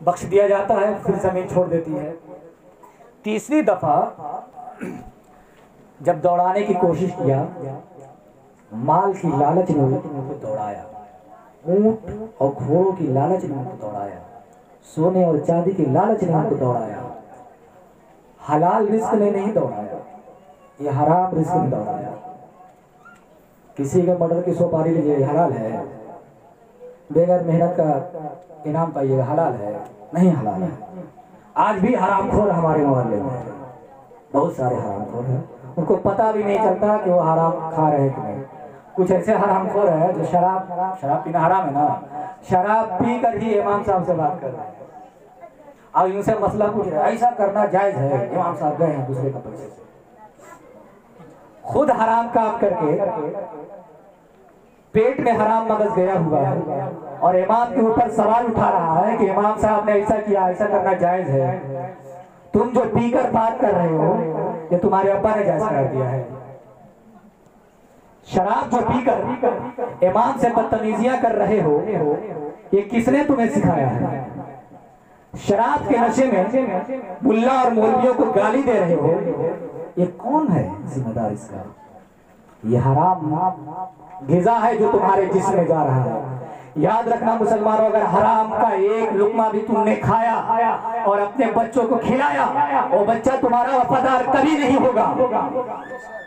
बख्श दिया जाता है, फिर जमीन छोड़ देती है। तीसरी दफा जब दौड़ाने की कोशिश किया, माल की लालच ने उनको दौड़ाया, ऊंट और घोड़ों की लालच ने उनको दौड़ाया, सोने और चांदी की लालच ने उनको दौड़ाया, हलाल रिस्क ने नहीं दौड़ाया, ये हराम रिस्क ने दौड़ाया। किसी के मर्डर की सुपारी लीजिए, हलाल है, बेगर मेहनत का इनाम पाइएगा, हलाल है, नहीं हलाल है। आज भी हरामखोर हमारे मोहल्ले में है, बहुत सारे हरामखोर हैं, उनको पता भी नहीं चलता कि वो हराम खा रहे हैं कि नहीं। कुछ ऐसे हरामखोर है जो शराब पीना हराम है ना, शराब पी कर ही इमाम साहब से बात कर रहे हैं और इनसे मसला पूछ रहे हैं, ऐसा करना जायज है? इमाम साहब गए हैं दूसरे का पैसे से, खुद हराम काम करके पेट में हराम मगज गया हुआ है और इमाम के ऊपर सवाल उठा रहा है कि इमाम साहब ने ऐसा किया, ऐसा करना जायज है? तुम जो पीकर बात कर रहे हो ये तुम्हारे अब्बा ने जायज कर दिया है। शराब जो पीकर इमाम से बदतमीजियां कर रहे हो, ये किसने तुम्हें सिखाया है? शराब के नशे में मुल्ला और मौलवियों को गाली दे रहे हो, ये कौन है जिम्मेदार इसका? ये हराम ग़िज़ा है जो तुम्हारे जिस्म में जा रहा है। याद रखना मुसलमानों, अगर हराम का एक लुकमा भी तुमने खाया और अपने बच्चों को खिलाया, वो बच्चा तुम्हारा वफादार कभी नहीं होगा,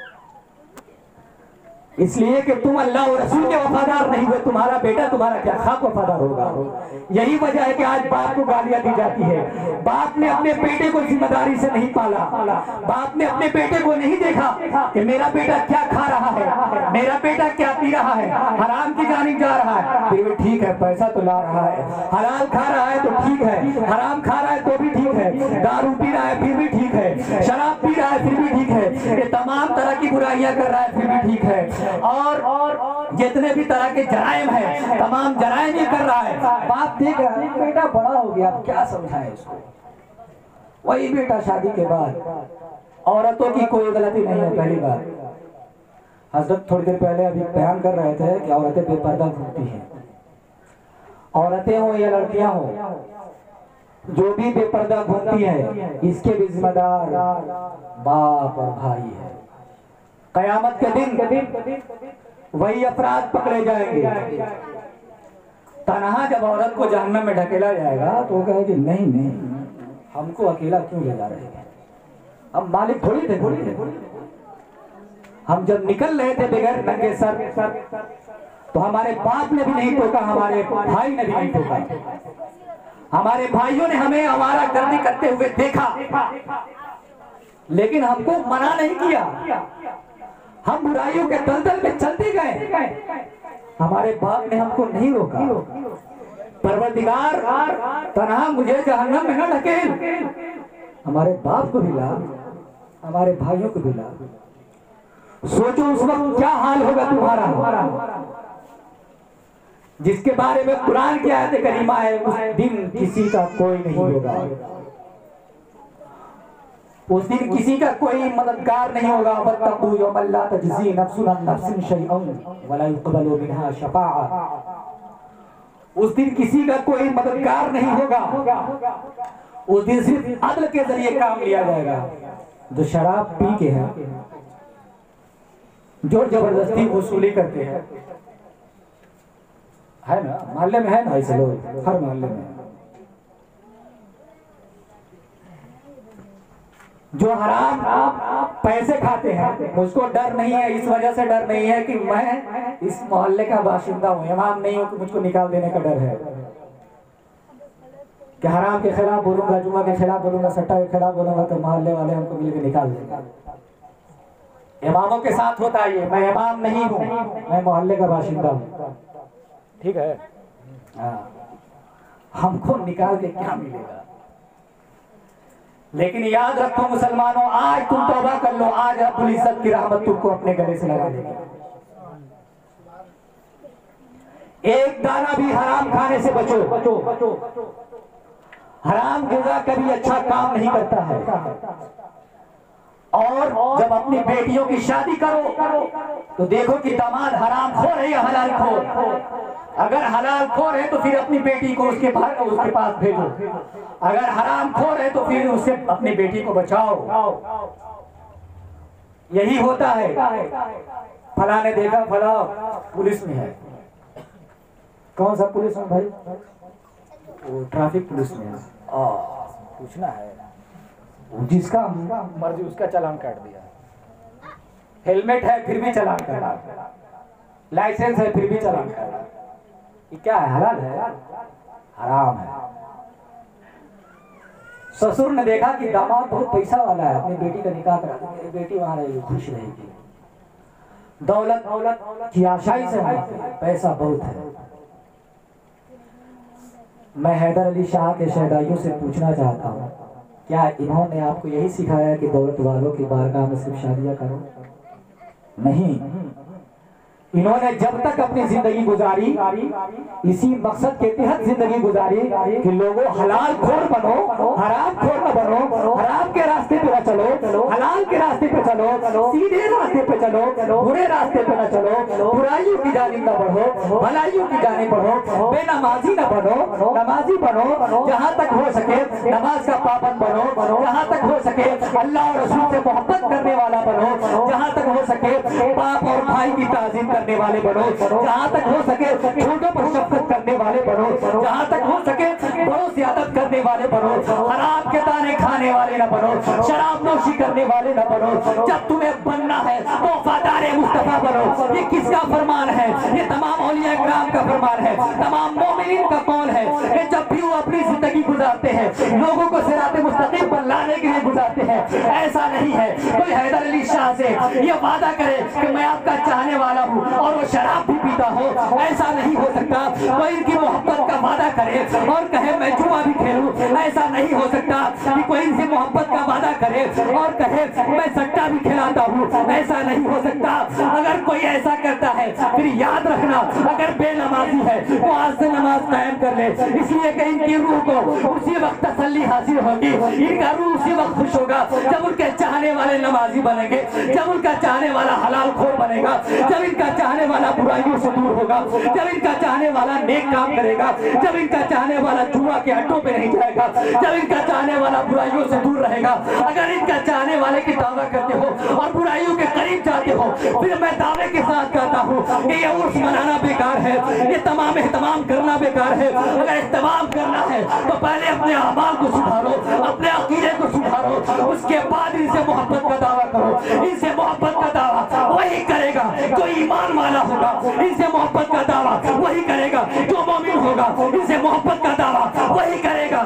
इसलिए कि तुम अल्लाह और रसूल के वफादार नहीं हुए। तुम्हारा बेटा तुम्हारा क्या खाक वफादार होगा? यही वजह है कि आज बाप को गालियां दी जाती है। बाप ने अपने बेटे को जिम्मेदारी से नहीं पाला, बाप ने अपने बेटे को नहीं देखा कि मेरा बेटा क्या खा रहा है, मेरा बेटा क्या पी रहा है, हराम की जानिब जा रहा है, फिर भी ठीक है, पैसा तो ला रहा है, हलाल खा रहा है तो ठीक है, हराम खा रहा है तो भी ठीक है, दारू पी रहा है फिर भी ठीक है, शराब पी रहा है फिर भी ठीक है, ये तमाम तरह की बुराइयां कर रहा है फिर भी ठीक है, और जितने भी तरह के जराइम है तमाम जराइम ही कर रहा है। बाप देख रहा है बेटा बड़ा हो गया, अब क्या समझाएं इसको? वही बेटा शादी के बाद, औरतों की कोई गलती नहीं है। पहली बात, हजरत थोड़ी देर पहले अभी बयान कर रहे थे कि औरतें बेपर्दा घूमती हैं। औरतें हो या लड़कियां हो, जो भी बेपर्दा घूमती है इसके भी जिम्मेदार बाप और भाई है। कयामत के दिन वही अपराध पकड़े जाएंगे। तन्हा जब औरत को जहन्नम में ढकेला जाएगा तो वो कहेगी नहीं नहीं, हमको अकेला क्यों ले जा रहे हैं, हम मालिक थोड़ी थे, हम जब निकल रहे थे बगैर नंगे सर तो हमारे बाप ने भी नहीं टोका, हमारे भाई ने भी नहीं टोका, हमारे भाइयों ने हमें हमारा गर्दी करते हुए देखा लेकिन हमको मना नहीं किया, हम बुराइयों के दलदल में चलते गए, हमारे बाप ने हमको नहीं रोका। परवरदिगार तन्हा मुझे जहन्नम में न ढकेल, हमारे बाप को भी ला, हमारे भाइयों को भी ला। सोचो उस वक्त क्या हाल होगा तुम्हारा, जिसके बारे में कुरान की आयत करीमा है, उस दिन किसी का कोई नहीं होगा, उस दिन किसी का कोई मददगार नहीं होगा। वत्तक़ू यौमन ला तजज़ी नफ्सुन अन नफ्सिन शैअन वला युक़बलु मिन्हा शफ़ाअह, उस दिन किसी का कोई मददगार नहीं होगा, उस दिन सिर्फ अदल के जरिए काम लिया जाएगा। जो शराब पी के है, जोर जबरदस्ती वसूली करते हैं, है ना, मोहल्ले में है ना ऐसे लोग, हर मोहल्ले में। जो हराम पैसे खाते हैं, मुझको डर नहीं है, इस वजह से डर नहीं है कि मैं इस मोहल्ले का बाशिंदा हूँ, इमाम नहीं हूँ कि मुझको निकाल देने का डर है कि हराम के खिलाफ बोलूंगा, जुमा के खिलाफ बोलूंगा, सट्टा के खिलाफ बोलूंगा तो मोहल्ले वाले हमको मिलकर निकाल देंगे। इमामों के साथ होता है ये, मैं इमाम नहीं हूँ, मैं मोहल्ले का बाशिंदा हूँ, ठीक है, हमको निकाल के क्या मिलेगा। लेकिन याद रखो मुसलमानों, आज तुम तौबा कर लो, आज रब्बुल इज्जत की रहमत तुमको अपने गले से लगा देगी। एक दाना भी हराम खाने से बचो। हराम ग़िज़ा कभी अच्छा काम नहीं करता है और जब अपनी बेटियों की शादी करो तो देखो कि दामाद हराम खोर है या हलाल खोर। अगर हलाल खोर है तो फिर अपनी बेटी को उसके पास भेजो, अगर हराम खोर है तो फिर उससे अपनी बेटी को बचाओ। यही होता है। फला ने देखा फला पुलिस में है। कौन सा पुलिस में भाई? वो ट्रैफिक पुलिस में है। पूछना है, जिसका मर्जी उसका चालान काट दिया। हेलमेट है फिर भी चालान काटा, लाइसेंस है फिर भी चालान काटा। ये क्या है? हलाल है? हराम है। ससुर ने देखा कि दामाद बहुत पैसा वाला है, अपनी बेटी का निकाह करा दे, मेरी बेटी वहां रहेगी, खुश रहेगी। दौलत की आशाई से पैसा बहुत है। मैं हैदर अली शाह के शहदाइयों से पूछना चाहता हूँ, क्या इन्होंने आपको यही सिखाया कि दौलत वालों की बारगाह में सिर्फ शादियां करो? नहीं, इन्होंने जब तक अपनी जिंदगी गुजारी इसी मकसद के तहत जिंदगी गुजारी कि लोगों हलाल खोर बनो, हराम खोर न बनो, हराम के रास्ते पे न चलो, हलाल के रास्ते पे चलो, सीधे रास्ते पे चलो, बुरे रास्ते पे न चलो, बुराइयों की जानिब न बढ़ो, भलाइयों की जानिब बढ़ो, बेनमाजी न बनो, नमाजी बनो, जहाँ तक हो सके नमाज का पाबंद बनो, जहाँ तक हो सके अल्लाह और रसूल से मोहब्बत करने वाला बनो, जहाँ तक हो सके बाप और भाई की ताज़ीम करने वाले बनो, जहाँ तक हो सके छोटों पर शफकत करने वाले बनो, जहाँ तक हो सके बड़ों से अदब करने वाले बनो, हराम के दाने खाने वाले न बनो, शराब नोशी करने वाले न बनो। जब तुम्हें बनना है तो वफादार मुस्तफा बनो। ये किसका फरमान है? ये तमाम औलिया इकराम का फरमान है, तमाम मोमिनीन का कौल है। ये जब भी वो अपनी जिंदगी गुजारते हैं लोगों को सिराते मुस्तकीम पर लाने के लिए गुजारते हैं। ऐसा नहीं है कोई हैदर अली शाह से ये वादा करे कि मैं आपका चाहने वाला हूँ और वो शराब भी पीता हो, ऐसा नहीं हो सकता। कोई इनकी मोहब्बत का वादा करे और कहे मैं जुआ भी खेलूं, ऐसा नहीं हो सकता। कि कोई इनसे मोहब्बत का वादा करे और कहे मैं सट्टा भी खिलाता हूँ, ऐसा नहीं हो सकता। अगर कोई ऐसा करता है फिर याद रखना, अगर बेनमाजी है तो आज से नमाज कायम कर ले, इसलिए कि इनकी रूह को उसी वक्त तसल्ली हासिल होगी, इनका रूह उसी वक्त खुश होगा जब उनके चाहने वाले नमाजी बनेंगे, जब उनका चाहने वाला हलाल खोर बनेगा, जब इनका चाहने वाला बुराइयों से दूर होगा, जब इनका चाहने वाला नेक काम करेगा, जब इनका चाहने वाला जुआ के अड्डों पे नहीं जाएगा, जब इनका चाहने वाला बुराइयों से दूर रहेगा। अगर इनका चाहने वाले की दावा करते हो और बुराइयों के करीब जाते हो, फिर मैं दावे के साथ कहता हूँ कि ये उर्स मनाना बेकार है, ये तमाम एहतमाम करना बेकार है। अगर एहतमाम करना है तो पहले अपने अमाल को सुधारो, अपने अकीदे को सुधारो, उसके बाद इनसे मोहब्बत का दावा करो। इनसे मोहब्बत का दावा वही करेगा जो ईमान वाला होगा, इनसे मोहब्बत का दावा वही करेगा जो मोमिन होगा, इनसे मोहब्बत का दावा वही करेगा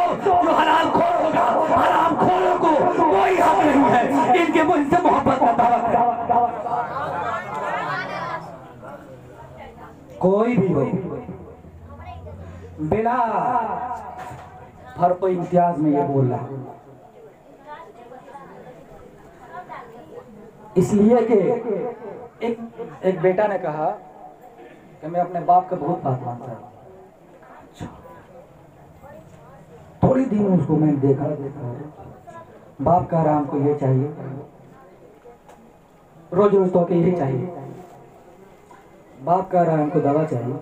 जो हलाल खोर होगा। हराम खोरों को कोई हक नहीं है इनके इनसे मोहब्बत का दावा करेगा। कोई भी हो बिना फर्क इम्तियाज में ये बोल रहा है, इसलिए कि एक बेटा ने कहा कि मैं अपने बाप का बहुत बात मानता हूँ। थोड़ी दिन उसको मैंने देखा बाप का आराम को ये चाहिए, रोज रोज तो यही चाहिए, बाप का आराम को दवा चाहिए,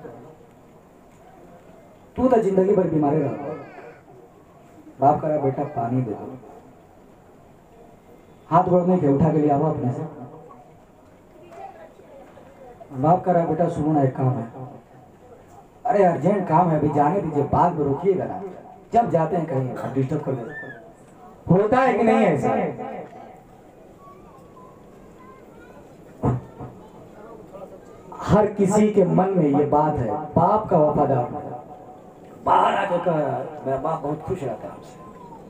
तू तो जिंदगी भर बीमारी रहा। बाप का रहा बेटा पानी दे दो, हाथ गोड़ने के उठा के लिए आओ अपने से। बाप का रहा बेटा सुनो ना एक काम है, अरे अर्जेंट काम है, अभी जाने दीजिए, बाद में रोकिएगा ना, जब जाते हैं कहीं डिस्टर्ब कर देते। होता है कि नहीं ऐसा? हर किसी के मन में ये बात है, बाप का वफादार बाहर आके कह रहा है मेरा बाप बहुत खुश रहता है हमसे,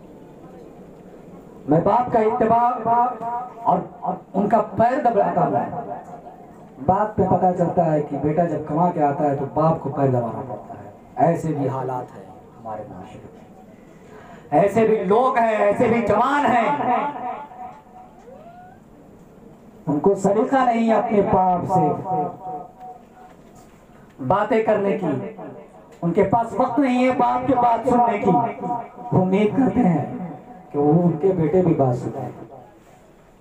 मैं बाप का इत्तिबा और उनका पैर दबाता हूँ। बात पे पता चलता है कि बेटा जब कमा के आता है तो बाप को पैर दबाना पड़ता है। ऐसे भी हालात है हमारे माशरे में, ऐसे भी लोग हैं, ऐसे भी जवान हैं, उनको सलीका नहीं है अपने बाप से बातें करने की, उनके पास वक्त नहीं है बाप के बात सुनने की। वो उम्मीद करते हैं कि वो उनके बेटे भी बात सुने।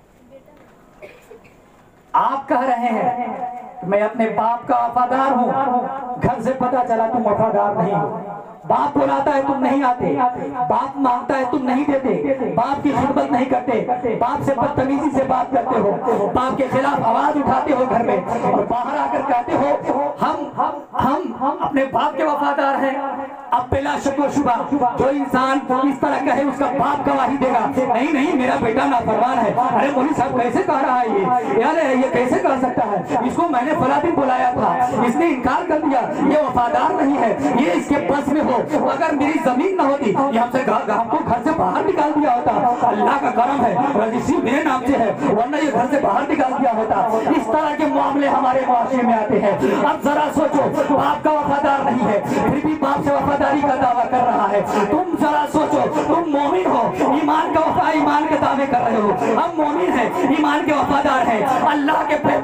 आप कह रहे हैं मैं अपने बाप का वफादार हूँ, घर से पता चला तुम वफादार नहीं हो। बाप बुलाता है तुम नहीं आते, बाप मांगता है तुम नहीं देते, बाप की खिदमत नहीं करते, बाप से बदतमीजी से बात करते हो, बाप के खिलाफ आवाज उठाते हो घर में, और बाहर आकर कहते हो हम अपने बाप के वफादार हैं। अब बिला शक व शुबा जो इंसान इस तरह कहे उसका बाप गवाही देगा, नहीं नहीं मेरा बेटा नाफरमान है। अरे मौलवी साहब कैसे कह रहा है ये, यार ये कैसे कर सकता है, इसको मैंने फला दिन बुलाया था, इसने इनकार कर दिया, ये वफादार नहीं है, ये इसके बस में हो। अगर मेरी जमीन न होती ये हमसे हमको घर से बाहर निकाल दिया होता। अल्लाह का करम है रजिस्ट्री मेरे नाम से है, वरना ये घर से बाहर निकाल दिया होता। इस तरह के मामले हमारे मुआशरे में आते हैं। अब जरा सोचो, बाप का वफादार नहीं है फिर भी बाप से वफादारी का दावा कर रहा है। तुम जरा सोचो, तुम मोमिन हो, ईमान का वफा ईमान के दावे कर रहे हो। हम मोमिन हैं, ईमान के वफादार हैं, अल्लाह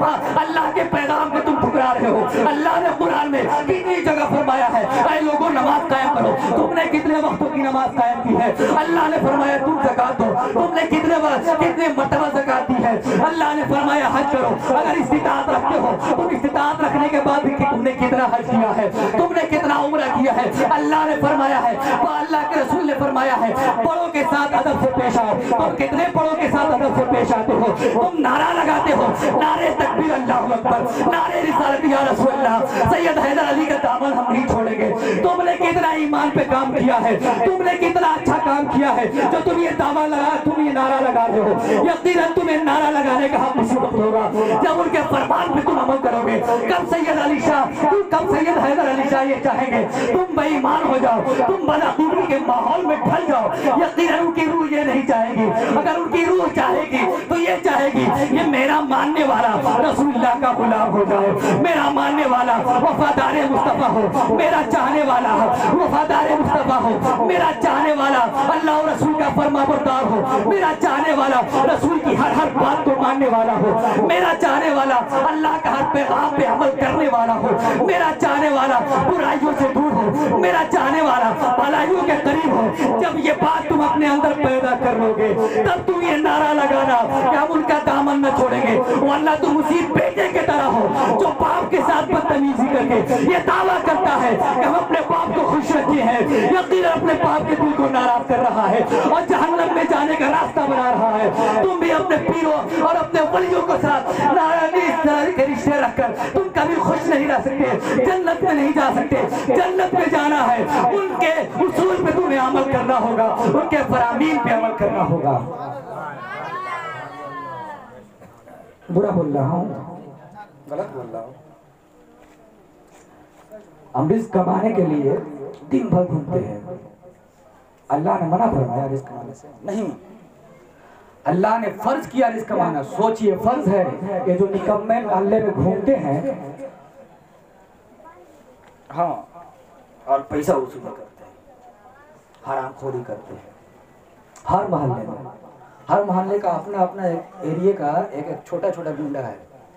के पैगाम को तुम ठुकरा रहे हो। अल्लाह ने कुरान में कितनी जगह फरमाया है ऐ लोगों नमाज कायम करो, तुमने कितने वक्तों की नमाज कायम की है। अल्लाह ने फरमाया तुम ज़कात दो, तुमने कितने मर्तबा ज़कात दी है। अल्लाह ने फरमाया हज करो, अगर इस्तिताअत रखते हो तुम इस्तिताअत रखने के बाद भी तुमने कितना हज किया है, तुमने कितना उम्रा किया है। अल्लाह ने फरमाया है, अल्लाह के रसूल ने फरमाया है बड़ों के साथ अदब से पेश आओ। तुम कितने बड़ों के साथ अदब से पेश आते हो, तुम नारा लगाते हो, नारे तकबीर अल्लाहु अकबर, नारे रिसालत या रसूल अल्लाह, सैयद हैदर अली का दामन हम नहीं छोड़ेंगे। तुमने कितना ईमान पे काम किया है, तुमने कितना अच्छा काम किया है जो तुम ये दावा लगा, तुम ये नारा लगा रहे हो। यकीनन तुम्हें नारा लगाने का हक उसी वक्त होगा जब उनके फरमान पे तुम अमल करोगे। कब सैयद अली शाह, तुम कब सैयद हैदर अली शाह ये चाहेंगे तुम बेईमान हो जाओ, तुम बदअकीदगी के माहौल में ढल जाओ। यकीनन उनकी रूह ये नहीं चाहेगी, अगर उनकी रूह चाहेगी तो ये चाहेगी ये मेरा मानने वाला रसूलुल्लाह का गुलाम हो जाए, मेरा मानने वाला वफादार मुस्तफा हो, मेरा चाहने वाला वफादार मुस्तफा हो, मेरा चाहने वाला अल्लाह और रसूल का फरमाबरदार हो, मेरा चाहने वाला रसूल की हर बात को मानने वाला हो, मेरा चाहने वाला अल्लाह का हर पैगाम पे अमल करने वाला हो, मेरा चाहने वाला बुराइयों से दूर हो, मेरा चाहने वाला भलाइयों के करीब हो। जब ये बात तुम अपने अंदर पैदा कर लोगे तब तुम ये नारा लगाना कि हम उनका दामन न छोड़ेंगे, वरना तुम उसी बेटे के तरह हो जो बाप के साथ बदतमीजी करके ये दावा करता है कि हम अपने बाप को खुश रखे हैं, यकीन अपने बाप के दिल को नाराज कर रहा है और जहन्नम में जाने का रास्ता बना रहा है। तुम भी अपने पीरों और अपने वलियों के साथ इस तरह के रिश्ते रखकर तुम कभी खुश नहीं रह सकते, जन्नत में नहीं जा सकते। जन्नत में जाना है उनके उसूल पे तुम्हें अमल करना होगा, उनके फरामीन पे अमल करना होगा। बुरा बोल रहा हूँ, गलत बोल रहा हूँ। हम रिस्क कमाने के लिए दिन भर घूमते हैं, अल्लाह ने मना फरमाया रिस्क कमाने से नहीं, अल्लाह ने फर्ज किया रिस्क कमाना। सोचिए फर्ज है कि जो निकम्मे मोहल्ले में घूमते हैं हाँ और पैसा वसूल करते हैं, हरामखोरी करते हैं। हर मोहल्ले में, हर मोहल्ले का अपना अपना एक एरिया का एक छोटा छोटा गुंडा है।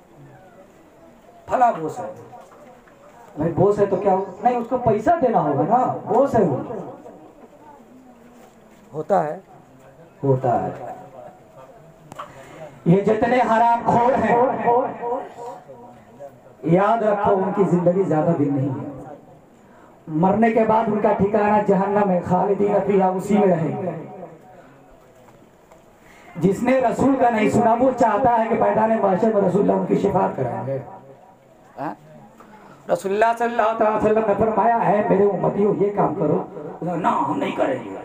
फला बोस है, भाई बोस है तो क्या नहीं, उसको पैसा देना होगा ना, बोस है वो। होता है ये जितने हरामखोर हैं याद रखो उनकी जिंदगी ज्यादा दिन नहीं है, मरने के बाद उनका ठिकाना जहन्नम है, खालिदीन फीहा, उसी में रहेंगे। जिसने रसूल का नहीं सुना वो चाहता है कि मैदान महशर में रसूलुल्लाह उनकी शिफाअत कराएंगे। रसूलुल्लाह सल्लल्लाहु अलैहि वसल्लम ने फरमाया है मेरे उम्मतियों ये काम करो, ना हम नहीं करेंगे,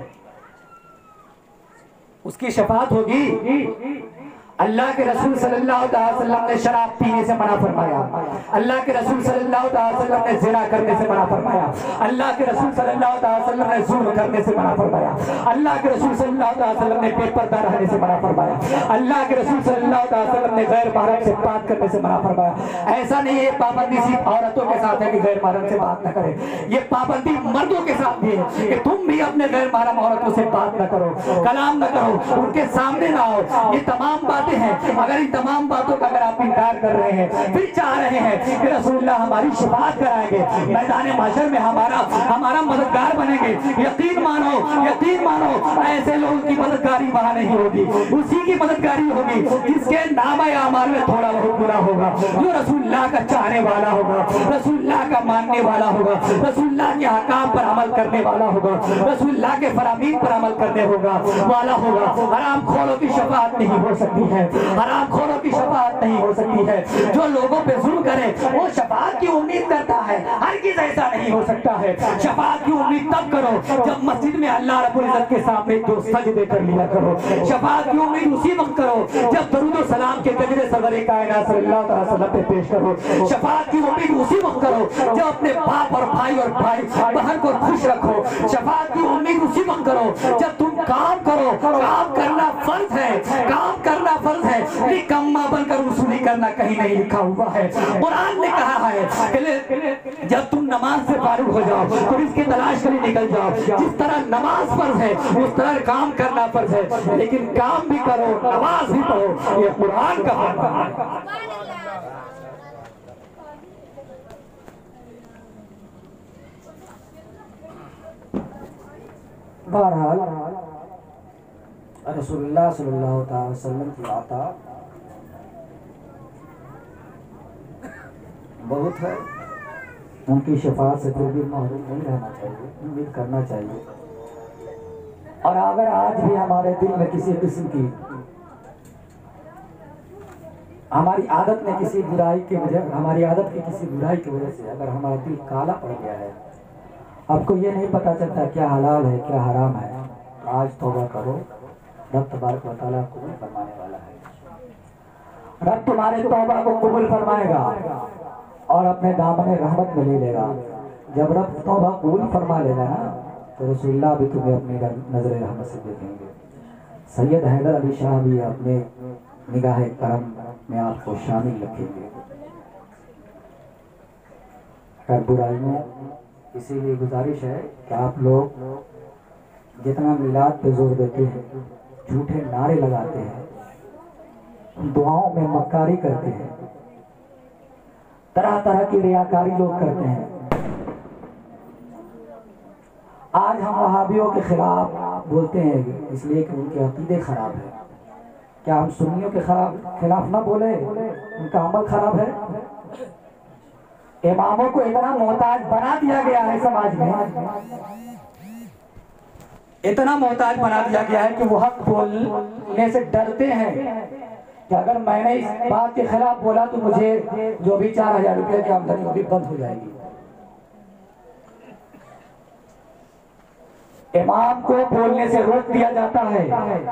उसकी शफाअत होगी। अल्लाह के रसूल सल्लल्लाहु अलैहि वसल्लम ने शराब पीने से मना फरमाया, अल्लाह के रसूल सल्लल्लाहु अलैहि वसल्लम ने ज़िना करने से मना फरमाया, अल्लाह के रसूल सल्लल्लाहु अलैहि वसल्लम ने जुल्म करने से मना फरमाया, अल्लाह के रसूल सल्लल्लाहु अलैहि वसल्लम ने बेपर्दा रहने से मना फरमाया, अल्लाह के रसूल सल्लल्लाहु अलैहि वसल्लम ने गैर महरम से बात करने से मना फरमाया। ऐसा नहीं है पाबंदी सिर्फ औरतों के साथ है कि गैर महरम से बात न करें, ये पाबंदी मर्दों के साथ भी है कि तुम भी अपने गैर महरम औरतों से बात न करो, कलाम न करो, उनके सामने ना आओ। ये तमाम बातें फरमाते हैं अगर इन तमाम बातों का अगर आप इनकार कर रहे हैं, फिर चाह रहे हैं कि रसूलुल्लाह हमारी शफाअत कराएंगे, मैदान महशर में हमारा मददगार बनेंगे, यकीन मानो ऐसे लोगों की मददगारी वहां नहीं होगी, उसी की मददगारी होगी जिसके नामे अमाल में थोड़ा बहुत गुनाह होगा, जो रसूलुल्लाह का चाहने वाला होगा, रसूलुल्लाह का मानने वाला होगा, रसूलुल्लाह के अहकाम पर अमल करने वाला होगा, रसूलुल्लाह के फरामीन पर अमल करने वाला होगा। हराम खोरों की शफाअत नहीं हो सकती है, हराम खोरों की शफाअत नहीं हो सकती है। जो लोगों पे जुल्म करे वो शफाअत की उम्मीद करता है, हरगिज़ ऐसा नहीं हो सकता है। शफाअत की उम्मीद तब करो जब मस्जिद में अल्लाह रब्बुल इज्जत के सामने दो सजदे कर लिया करो। शफाअत की उम्मीद उसी वक्त करो जब दरूद व सलाम के गजरे सरवरे कायनात सल्लल्लाहु अलैहि वसल्लम पे पेश करो। शफाअत की उम्मीद उसी वक्त करो जब अपने बाप और भाई बहन को खुश रखो। शफाअत की उम्मीद उसी वक्त करो जब तुम काम करो, काम करना फर्ज है, काम करना फर्ज है, निकम्मा बनकर वसूली करना कहीं नहीं लिखा हुआ है। कुरान ने कहा है जब तुम नमाज से फारिग हो जाओ तो इसकी तलाश के लिए निकल जाओ। जिस तरह नमाज फर्ज है उस तरह काम करना फर्ज है, लेकिन काम भी करो, नमाज भी पढ़ो, ये कुरान का फर्ज है। बहरहाल रसूलुल्लाह सल्लल्लाहु अलैहि वसल्लम की आता बहुत है, उनकी शफाअत से फिर भी महरूम नहीं रहना चाहिए, उम्मीद करना चाहिए। और अगर आज भी हमारे दिल में किसी किस्म की हमारी आदत में किसी बुराई की वजह हमारी आदत की किसी बुराई की वजह से अगर हमारा दिल काला पड़ गया है, आपको ये नहीं पता चलता क्या हलाल है क्या हराम है, आज तौबा करो, रब तबारक व तआला कबूल फरमाने वाला है। रब तुम्हारे तौबा को कबूल फरमाएगा और अपने दामन रहमत में ले लेगा। जब रब तौबा कबूल फरमा लेगा ना तो रसूलुल्लाह भी तुम्हें अपनी नजर रहमत से देखेंगे। सैयद हैदर अली शाह भी अपने निगाह करम में आपको शामिल रखेंगे। अगर बुराइयों, इसीलिए गुजारिश है कि आप लोग जितना मिलाद पे जोर देते हैं, झूठे नारे लगाते हैं, दुआओं में मक्कारी करते हैं, तरह तरह की रियाकारी लोग करते हैं। आज हम वहाबियों के खिलाफ बोलते हैं इसलिए कि उनके अकीदे खराब है। क्या हम सुन्नियों के खिलाफ ना बोले? उनका अमल खराब है। इमामों को इतना मोहताज बना दिया गया है समाज में, इतना मोहताज बना दिया गया है कि वो हक बोलने से डरते हैं कि अगर मैंने इस बात के खिलाफ बोला तो मुझे जो भी 4000 रुपये की आमदनी वो भी बंद हो जाएगी। इमाम को बोलने से रोक दिया जाता है,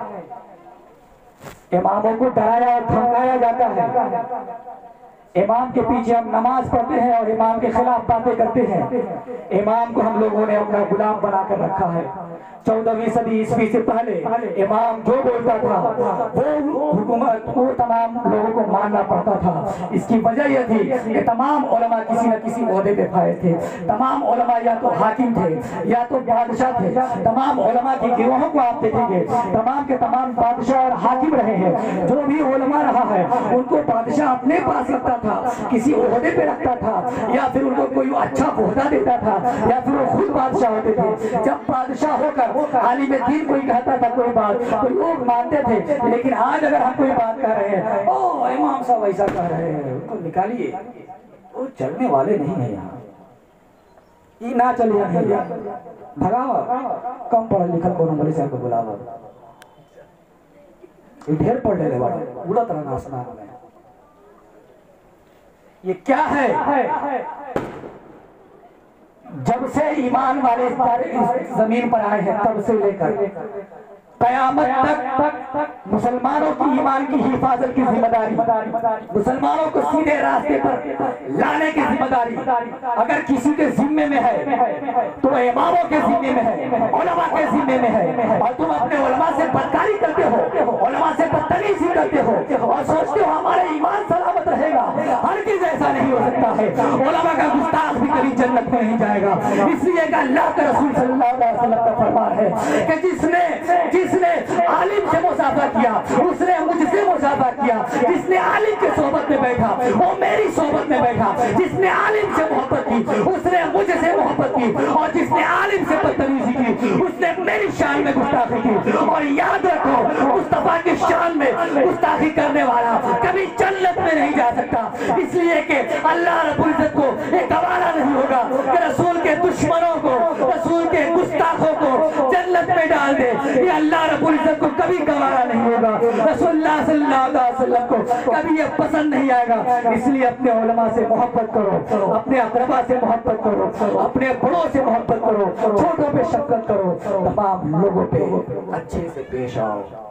इमामों को डराया और धमकाया जाता है। इमाम के पीछे हम नमाज पढ़ते हैं और इमाम के खिलाफ बातें करते हैं। इमाम को हम लोगों ने अपना गुलाम बनाकर रखा है। 14वीं सदी ईस्वी से पहले इमाम जो बोलता था वो हुकूमत को तमाम लोगों को मानना पड़ता था। इसकी वजह यह थी कि तमाम उलमा किसी न किसी ओहदे पे फायज थे। तमाम उलमा या तो हाकिम थे या तो बादशाह थे। तमाम उलमा की गिरोहों को आप देखेंगे, तमाम के तमाम बादशाह और हाकिम रहे हैं। जो भी उलमा रहा है उनको बादशाह अपने पास रखता था, किसी ओहदे पे रखता था, या फिर उनको कोई अच्छा ओहदा देता था, या फिर वो खुद बादशाह होते थे। जब बादशाह होकर आलिम दीन कोई कहता था कोई बात तो लोग मानते थे। लेकिन आज अगर हम कोई बात कर रहे हैं, ओ इमाम साहब ऐसा कह रहे हैं, उनको निकालिए, वो चलने वाले नहीं है। यहाँ ये ना चलिए भगावा, कम पढ़ल लिखल को मौलवी साहब को बुलावा, ढेर पढ़ ले पूरा तरह आसमान में। ये क्या है? जब से ईमान वाले इस जमीन पर आए हैं तब से लेकर कयामत तक मुसलमानों की ईमान की हिफाजत की जिम्मेदारी, मुसलमानों को सीधे रास्ते पर लाने की जिम्मेदारी अगर किसी के जिम्मे में है तो इमामों के जिम्मे में है, उलमा के जिम्मे में है। और तुम अपने उलमा से बदकारी करते हो, उलमा से बदतमीजी करते हो और सोचते हो हमारे ईमान सलामत रहेगा। हरगिज़ ऐसा नहीं हो सकता सकता है, उलमा का गुस्ताख भी कभी जन्नत में नहीं जाएगा। इसलिए कि अल्लाह के रसूल सल्लल्लाहु अलैहि वसल्लम का फरमान है कि जिसने आलिम से मुसाफा किया उसने मुझसे मुसाफा किया, जिसने आलिम के सोहबत में बैठा वो मेरी सोहबत में बैठा, जिसने आलिम से मोहब्बत की उसने मुझसे मोहब्बत की, और जिसने आलिम से बदतमीजी की उसने मेरी शान में गुस्ताखी की। और याद रखो, मुस्तफा की शान में गुस्ताखी करने वाला कभी जन्नत में नहीं जा सकता। इसलिए कि अल्लाह रब्बुल इज्जत को ये गवारा नहीं होगा कि रसूल के दुश्मनों को, रसूल के गुस्ताखों को जन्नत में डाल दे। ये अल्लाह रब्बुल इज्जत को कभी गवारा नहीं होगा, रसूलुल्लाह सल्लल्लाहु अलैहि वसल्लम को कभी ये पसंद नहीं आएगा। इसलिए अपने उलमा से मोहब्बत करो, अपने अकरबा से मोहब्बत करो, अपने बड़ों से मोहब्बत करो, छोटों पे शफकत करो, तमाम लोगों पे अच्छे से पेश आओ।